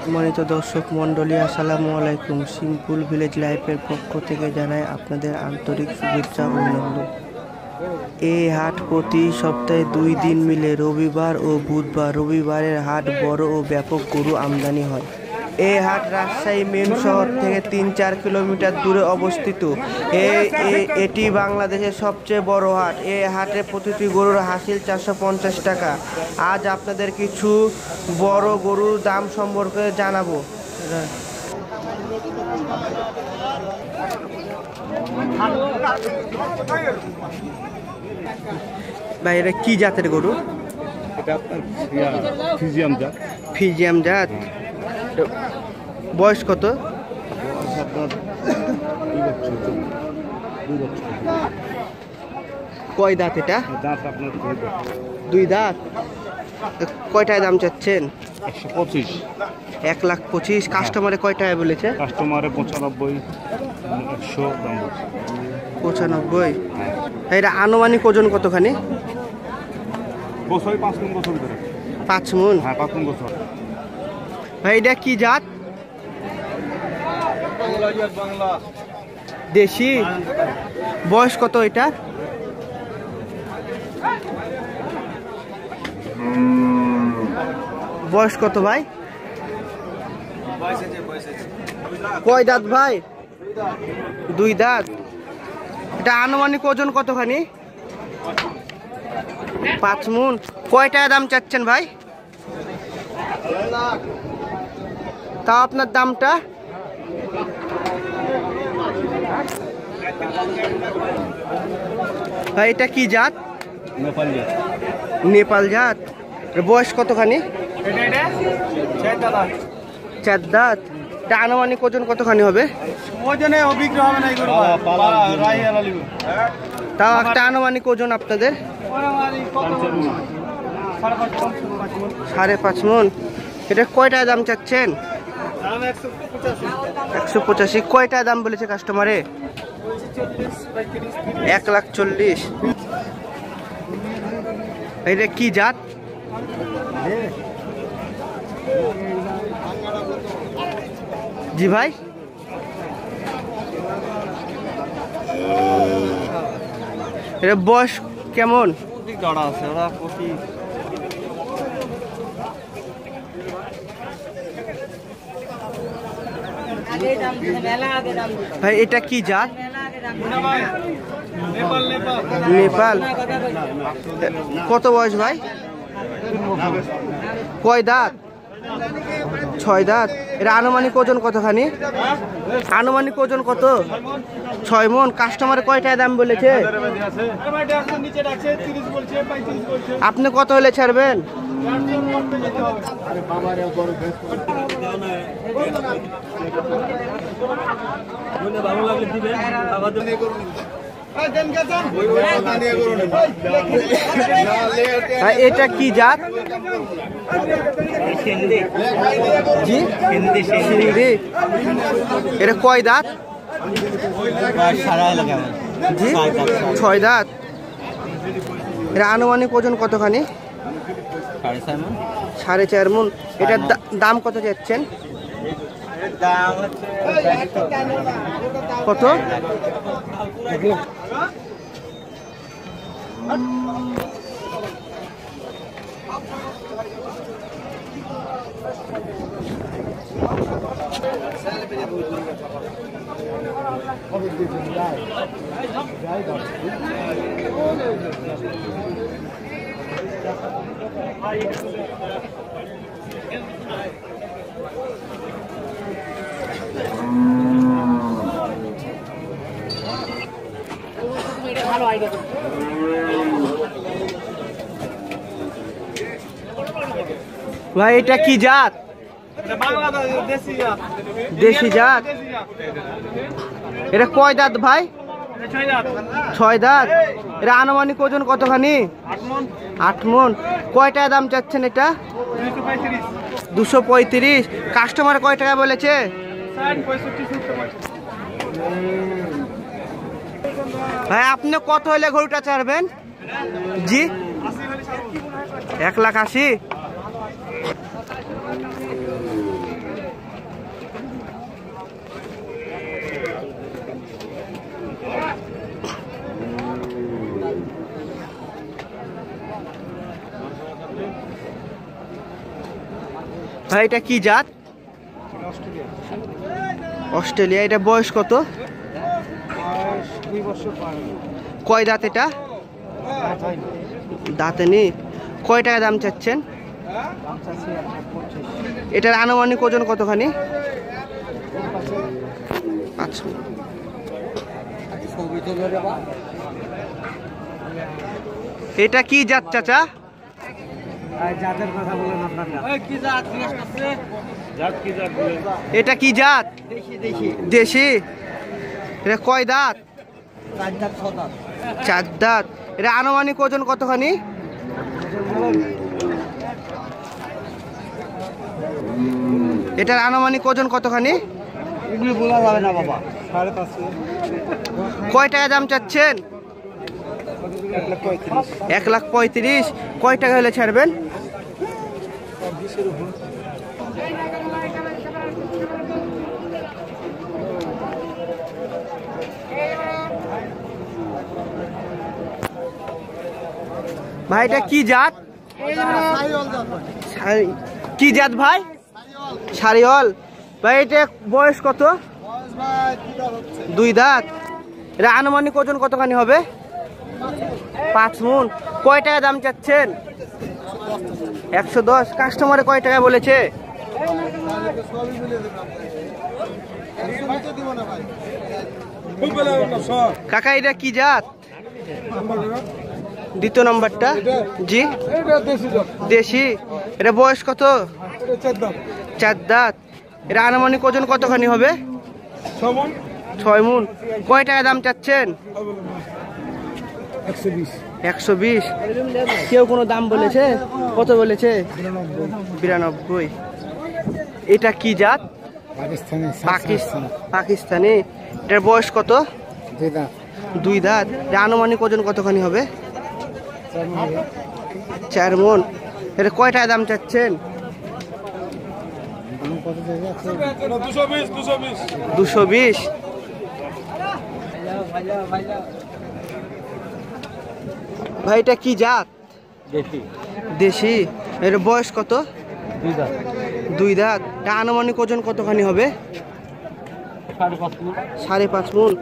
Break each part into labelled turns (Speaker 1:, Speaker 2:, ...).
Speaker 1: সম্মানিত দর্শক মণ্ডলী, আসসালামু আলাইকুম। সিম্পল ভিলেজ লাইফের পক্ষ থেকে জানাই আপনাদের আন্তরিক শুভেচ্ছা ও অভিনন্দন। এই হাট প্রতি সপ্তাহে 2 দিন মিলে রবিবার ও বুধবার। রবিবারের হাট বড় ও ব্যাপক গরু আমদানি হয়। এই হাট রাজশাহী মেন শহর থেকে 3-4 কিলোমিটার দূরে অবস্থিত। এটি বাংলাদেশের সবচেয়ে বড় হাট। এই হাটে প্রতিটি গরুর হাসিল 450 টাকা। আজ আপনাদের কিছু বড় গরুর দাম সম্পর্কে জানাবো। ভাই, এটা কি জাতের গরু?
Speaker 2: এটা আপনার ফিজিয়াম জাত।
Speaker 1: ফিজিয়াম জাত। বয়স কত?
Speaker 2: আপনার 2 বছর।
Speaker 1: কয় দাঁত এটা?
Speaker 2: দাঁত আপনার
Speaker 1: 2 দাঁত। কয়টায় দাম চাচ্ছেন?
Speaker 2: 125।
Speaker 1: 1,25,000। কাস্টমারে কয় টাকা বলেছে?
Speaker 2: কাস্টমারে 95, 100 দাম বলছে।
Speaker 1: 95। এটা আনুমানিক ওজন কতখানি?
Speaker 2: বছর 5 মণ বছর ধরে।
Speaker 1: 5 মণ?
Speaker 2: হ্যাঁ, 5 মণ বছর।
Speaker 1: ভাই, এটা কি জাত? দেশি। বয়স কত এটা? বয়স কত ভাই? কয় দাঁত ভাই? 2 দাঁত। এটা আনুমানিক ওজন কতখানি? 5 মণ। কয় টাকা দাম চাচ্ছেন ভাই? তাও আপনার দামটা? ভাই, এটা কি জাত?
Speaker 2: নেপাল জাত।
Speaker 1: নেপাল জাত। বয়স কতখানি? 4 দাঁত। এটা আনুমানিক ওজন কতখানি হবে?
Speaker 2: ওজনে অভিজ্ঞ হবে না এগুলো।
Speaker 1: তাও একটা আনুমানিক ওজন আপনাদের? 5.5 মণ। এটা কয়টায় দাম চাচ্ছেন? 185। কয়টায় দাম বলেছে কাস্টমারে? 1,40,000। এটা কি জাত? জি ভাই, এটা বয়স কেমন? ভাই, এটা কি জাত? নেপাল। কত বয়স ভাই? কয় দাঁত? 6 দাঁত। এটা আনুমানিক ওজন কতখানি? আনুমানিক ওজন কত? 6 মণ। কাস্টমারে কয়টায় দাম বলেছে? আপনি কত হলে ছাড়বেন? এটা কি জাত? জি, সিন্ধি। এটা কয় দাঁত? জি, 6 দাঁত। এটা আনুমানিক ওজন কতখানি? 4.5 মণ। এটার দাম কত যাচ্ছেন? কত? ভাই, এটা কি জাত? দেশি জাত। এটা কয় দাঁত ভাই? 6 দাঁত। এটা আনুমানিক ওজন কতখানি? 8 মণ। কয়টায় দাম চাচ্ছেন এটা? 235। কাস্টমার কয় টাকা বলেছে? ভাই, আপনি কত হলে গরুটা ছাড়বেন? জি, 1,80,000। ভাই এটা কি জাত? অস্ট্রেলিয়া। এটা বয়স কত?
Speaker 2: 2 বছর পার।
Speaker 1: কয় দাঁত এটা? দাঁতে নেই। কয় টাকা দাম চাচ্ছেন? এটার আনুমানিক ওজন কতখানি? 5 মণ। এটা কি জাত চাচা?
Speaker 2: জাতের কথা বলেন আপনারা। কি জাত? জাত কি জাত বলেন?
Speaker 1: এটা কি জাত? দেশি। এটা কয় দাঁত?
Speaker 2: 4 দাঁত 6 দাঁত।
Speaker 1: 4 দাঁত। এটা আনুমানিক ওজন কতখানি? এটার আনুমানিক ওজন কতখানি?
Speaker 2: এগুলো বলা যাবে না বাবা। 5.5।
Speaker 1: কয় টাকা দাম চাচ্ছেন? 1,35,000। কয় টাকা হলে ছাড়বেন? ভাই এটা কি জাত? কি জাত ভাই? সারিয়াল। ভাই এটা বয়স কত? 2 দাঁত। এটা আনুমানিক ওজন কতখানি হবে? 5 মণ। কয় টাকা দাম চাচ্ছেন? 110। কাস্টমারে কয় টাকা বলেছে? কাকা এটা কি জাত? দ্বিতীয় নম্বরটা। জি দেশি। এটা বয়স কত? 4 দাঁত। এটা আনুমানিক ওজন কতখানি হবে? 6 মণ। কয় টাকা দাম চাচ্ছেন? 120। কেউ কোনো দাম বলেছে? কত বলেছে? 92। এটা কি জাত? পাকিস্তানি। এটার বয়স কত? 2 দাঁত। এটা আনুমানিক ওজন কতখানি হবে? 4 মণ। এটা কয় টাকা দাম চাচ্ছেন? 220। ভাই এটা কি জাত? দেশি। এর বয়স কত? 2 দাঁত। এটা আনুমানিক ওজন কতখানি হবে? 5.5 মণ।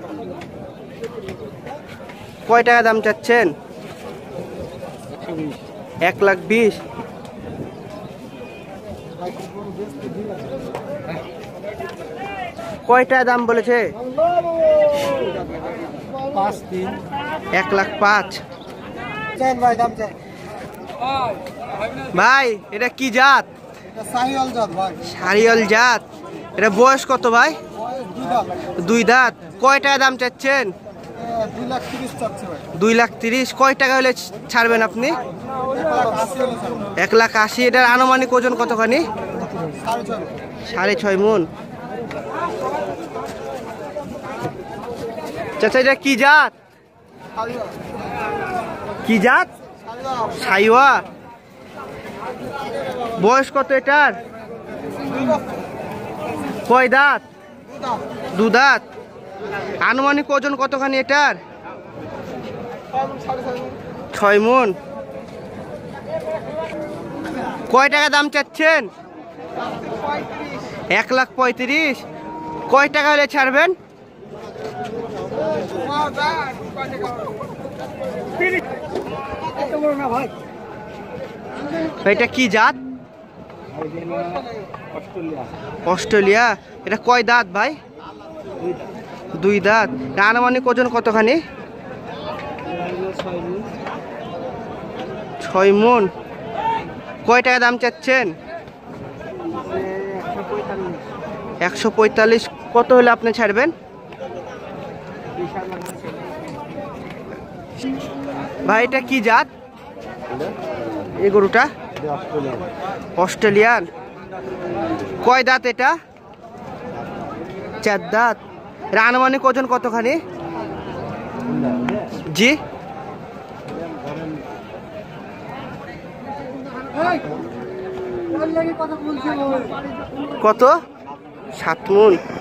Speaker 1: কয় টাকা দাম চাচ্ছেন? 1,20,000। কয় টাকা দাম বলেছে? 1,05,000। ভাই এটা কি জাত? সারিয়াল জাত। এটা বয়স কত ভাই? 2 দাঁত। কয় টাকা দাম চাচ্ছেন? 2,30,000। কয় টাকা হলে ছাড়বেন আপনি? 1,80,000। এটার আনুমানিক ওজন কতখানি? 6.5 মণ। চাচা এটা কি জাত? কি জাত? সাইওয়া। বয়স কত এটার? কয় দাঁত? 2 দাঁত। আনুমানিক ওজন কতখানি এটার? 6 মণ। কয় টাকা দাম চাচ্ছেন? 1,35,000। কয় টাকা হলে ছাড়বেন? এটা কি জাত? অস্ট্রেলিয়া। এটা কয় দাঁত ভাই? 2 দাঁত। আনুমানিক ওজন কতখানি? 6 মণ। কয় টাকা দাম চাচ্ছেন? 145। কত হলে আপনি ছাড়বেন? ভাই এটা কি জাত? এই গরুটা অস্ট্রেলিয়ান। কয় দাঁত এটা? 4 দাঁত। এর আনুমানিক ওজন কতখানি? জি কত? 7 মণ।